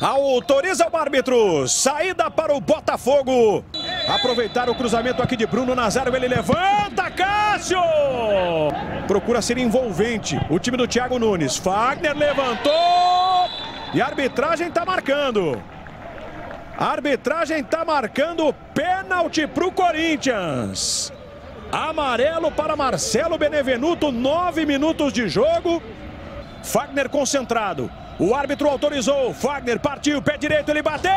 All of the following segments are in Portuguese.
Autoriza o árbitro. Saída para o Botafogo. Aproveitar o cruzamento aqui de Bruno Nazário. Ele levanta, Cássio. Procura ser envolvente. O time do Thiago Nunes. Fagner levantou. E a arbitragem está marcando. A arbitragem está marcando pênalti para o Corinthians. Amarelo para Marcelo Benevenuto. 9 minutos de jogo. Fagner concentrado. O árbitro autorizou. Fagner partiu. Pé direito. Ele bateu.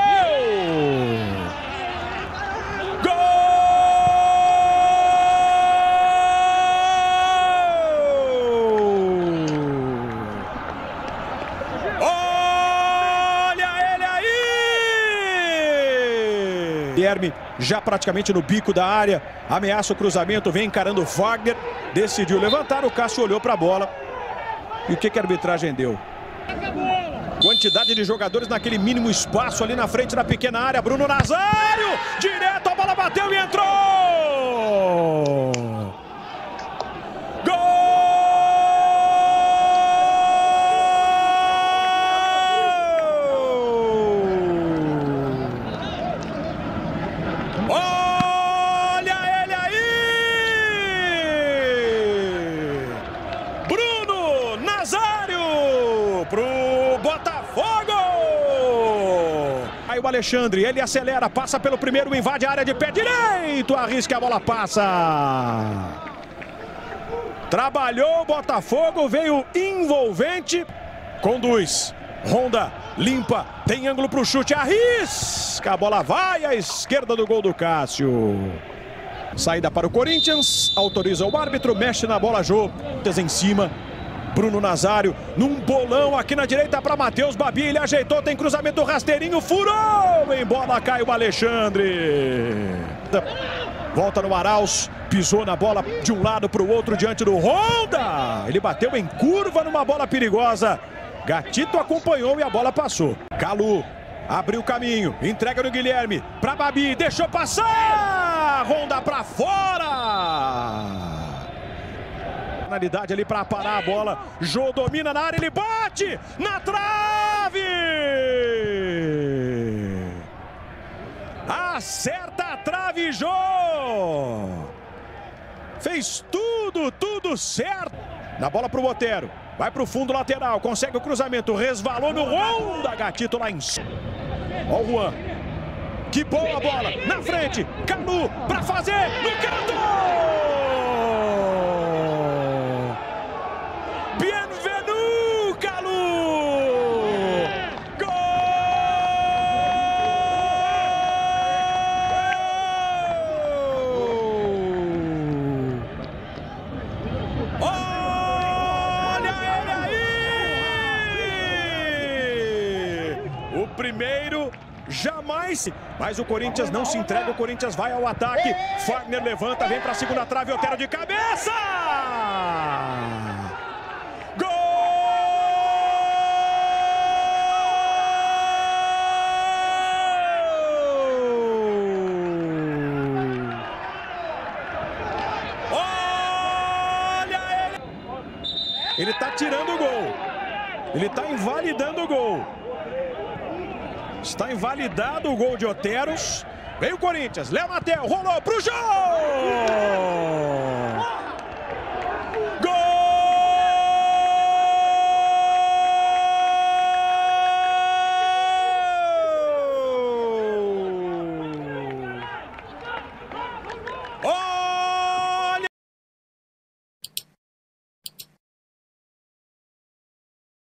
Gol! Olha ele aí! Guilherme já praticamente no bico da área. Ameaça o cruzamento. Vem encarando o Fagner. Decidiu levantar. O Cássio olhou para a bola. E o que a arbitragem deu? Quantidade de jogadores naquele mínimo espaço ali na frente da pequena área. Bruno Nazário, direto, a bola bateu e entrou! Gol! Olha ele aí! Bruno Nazário pro Botafogo! Aí o Alexandre, ele acelera, passa pelo primeiro, invade a área de pé direito, arrisca, a bola passa. Trabalhou o Botafogo, veio envolvente, conduz, ronda, limpa, tem ângulo para o chute, arrisca, a bola vai à esquerda do gol do Cássio. Saída para o Corinthians, autoriza o árbitro, mexe na bola, Jô, em cima. Bruno Nazário, num bolão aqui na direita para Matheus Babi, ele ajeitou, tem cruzamento rasteirinho, furou, em bola cai o Alexandre. Volta no Arauz, pisou na bola de um lado para o outro diante do Honda. Ele bateu em curva numa bola perigosa. Gatito acompanhou e a bola passou. Calu abriu o caminho, entrega no Guilherme, para Babi, deixou passar, Honda para fora. Finalidade ali para parar a bola. Jô domina na área, ele bate na trave. Acerta a trave, Jô. Fez tudo certo. Na bola para o Otero. Vai para o fundo lateral, consegue o cruzamento, resvalou no Honda. Gatito lá em cima. Ó o Juan. Que boa bola. Na frente, Calu para fazer no canto. Bienvenu, Calu! Gol! Olha ele aí! O primeiro jamais, mas o Corinthians não se entrega, o Corinthians vai ao ataque. Fagner levanta, vem para a segunda trave, Otero de cabeça! Ele está tirando o gol. Ele está invalidando o gol. Está invalidado o gol de Oteros. Vem o Corinthians. Léo Natel rolou para o Jô!